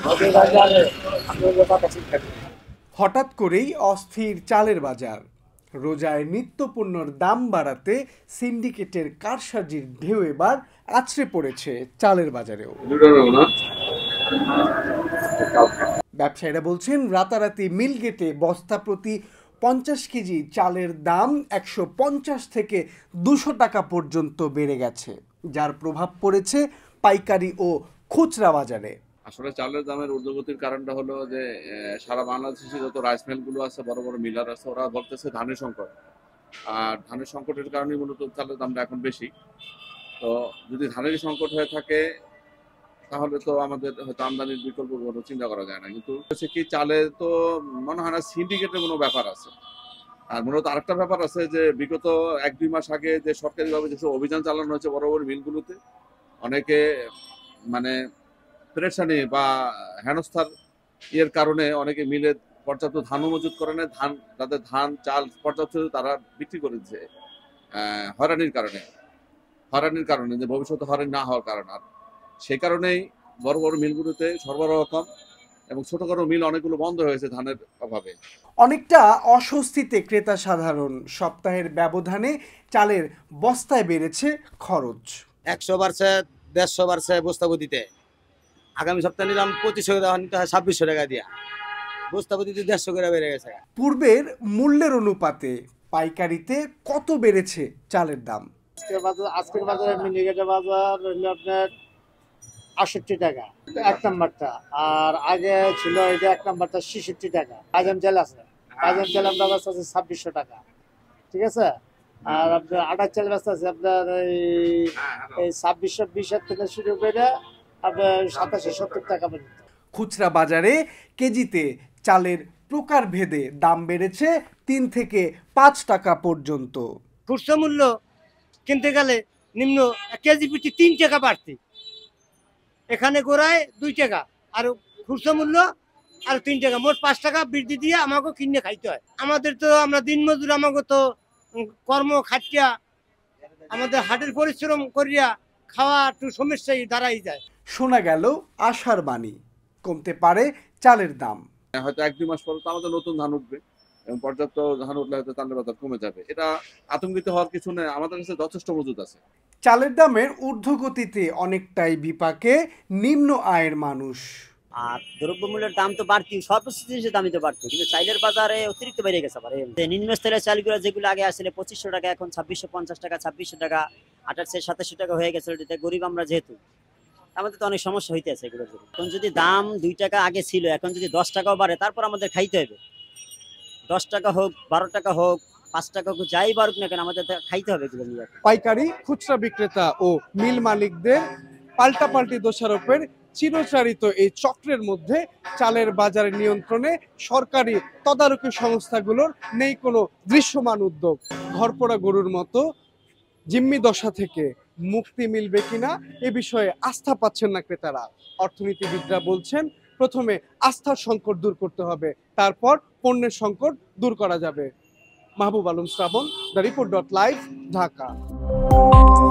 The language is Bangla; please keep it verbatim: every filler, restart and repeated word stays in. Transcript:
হঠাৎ করেই অস্থির চালের বাজার। রোজায় নিত্যপণ্যের দাম বাড়াতে সিন্ডিকেটের কারসাজির ঢেউ এবার আছড়ে পড়েছে চালের বাজারেও। ব্যবসায়ীরা বলছেন, রাতারাতি মিল গেটে বস্তা প্রতি পঞ্চাশ কেজি চালের দাম একশো পঞ্চাশ থেকে দুশো টাকা পর্যন্ত বেড়ে গেছে, যার প্রভাব পড়েছে পাইকারি ও খুচরা বাজারে। আসলে চালের দামের ঊর্ধ্বগতির কারণটা হলো যে সারা বাংলাদেশে যত রাইস মিলগুলো আছে, বড় বড় মিলার আছে, ওরা বলতেছে ধানের সংকট। আর ধানের সংকটের কারণে মূলত চালের দামটা এখন বেশি। তো যদি ধানের সংকট হয়ে থাকে তাহলে তো আমাদের হয়তো আমদানির বিকল্প কোনো চিন্তা করা যায় না। কিন্তু হচ্ছে কি, চালে তো মনে হয় না সিন্ডিকেটের কোনো ব্যাপার আছে। আর মূলত আরেকটা ব্যাপার আছে যে বিগত এক দুই মাস আগে যে সরকারিভাবে যেসব অভিযান চালানো হয়েছে বড় বড় মিলগুলোতে, অনেকে মানে প্রেশানি বা হেনস্থার এর কারণে অনেকে মিলে পর্যাপ্ত ধানও মজুত করে না, ধান তাদের ধান চাল পর্যাপ্ত তারা বিক্রি করে দিচ্ছে হয়রানির কারণে হয়রানির কারণে যে ভবিষ্যতে হয়রানি না হওয়ার কারণ। আর সেই কারণেই বড় বড় মিলগুলোতে সরবরাহ কম এবং ছোটখাটো মিল অনেকগুলো বন্ধ হয়েছে ধানের অভাবে। অনেকটা অস্বস্তিতে ক্রেতা সাধারণ। সপ্তাহের ব্যবধানে চালের বস্তায় বেড়েছে খরচ। একশো বাড়ছে, দেড়শো বাড়ছে বস্তাপতিতে। আগামী সপ্তাহে নিলাম পঁচিশশো টাকা, নিতে হয় ছাব্বিশশো টাকা দিয়া। বস্তাপতিতে দেড়শো করে বেড়ে গেছে। পূর্বের মূল্যের অনুপাতে পাইকারিতে কত বেড়েছে চালের দাম? আজকের বাজার আজকের বাজারে মিনিকেটের বাজার হলো আপনার আটষট্টি টাকা এক নাম্বারটা, আর আগে ছিল এটা এক নাম্বারটা ছেষট্টি টাকা। পাইজাম চাল আছে, পাইজাম চাল আমরা ব্যস্ত আছে ছাব্বিশশো টাকা, ঠিক আছে। আর আপনার আটার চাল ব্যস্ত আছে আপনার এই ছাব্বিশশো বিশ থেকে শুরু করে আপনার সাতাশশো সত্তর টাকা পর্যন্ত। খুচরা বাজারে কেজিতে চালের প্রকার ভেদে দাম বেড়েছে তিন থেকে পাঁচ টাকা পর্যন্ত। খুচরা মূল্য কিনতে গেলে নিম্ন কেজি প্রতি তিন টাকা বাড়তি, এখানে গোড়ায় দুই টাকা, আর খুচরা মূল্য আর তিন টাকা, মোট পাঁচ টাকা বৃদ্ধি দিয়ে আমাকে কিনে খাইতে হয়। আমাদের তো আমরা দিনমজুর, আমাকে তো কর্ম খাটিয়া আমাদের হাটের পরিশ্রম করিয়া খাওয়া একটু সমস্যায় দাঁড়াই যায়। শোনা গেল আশার বাণী, কমতে পারে চালের দাম। হয়তো এক দুই মাস পর তো আমাদের নতুন ধান উঠবে এবং পর্যাপ্ত ধান উঠলে হয়তো চালের বাজার কমে যাবে। এটা আতঙ্কিত হওয়ার কিছু নেই, আমাদের কাছে যথেষ্ট মজুদ আছে। চালের দামের ঊর্ধ্বগতিতে অনেকটাই বিপাকে নিম্ন আয়ের মানুষ। আর দ্রব্যমূল্যের দাম তো বাড়তি, সর্বোচ্চ জিনিসের দামই তো বাড়তি, কিন্তু চাইলের বাজারে অতিরিক্ত বেড়ে গেছে। আবার নিম্নস্তরের চালগুলো যেগুলো আগে আসলে পঁচিশশো টাকা, এখন ছাব্বিশশো পঞ্চাশ টাকা, ছাব্বিশশো টাকা, আঠাশ সাতাশশো টাকা হয়ে গেছে। গরিব আমরা যেহেতু, আমাদের তো অনেক সমস্যা হইতে আছে এগুলোর জন্য। এখন যদি দাম দুই টাকা আগে ছিল, এখন যদি দশ টাকাও বাড়ে, তারপর আমাদের খাইতে হবে। দশ টাকা হোক, বারো টাকা হোক, পাঁচ টাকা হোক, যাই বাড়ুক না কেন, আমাদের খাইতে হবে এগুলো নিয়ে। পাইকারি, খুচরা বিক্রেতা ও মিল মালিকদের পাল্টাপাল্টি দোষারোপের চিরচারিত এই চক্রের মধ্যে চালের বাজারের নিয়ন্ত্রণে সরকারি তদারকি সংস্থাগুলোর নেই কোনো দৃশ্যমান উদ্যোগ। ঘরপোড়া গরুর মতো জিম্মি দশা থেকে মুক্তি মিলবে কিনা এ বিষয়ে আস্থা পাচ্ছেন না ক্রেতারা। অর্থনীতিবিদরা বলছেন, প্রথমে আস্থার সংকট দূর করতে হবে, তারপর পণ্যের সংকট দূর করা যাবে। Mahbub Alam Shrabon, the report dot live, Dhaka.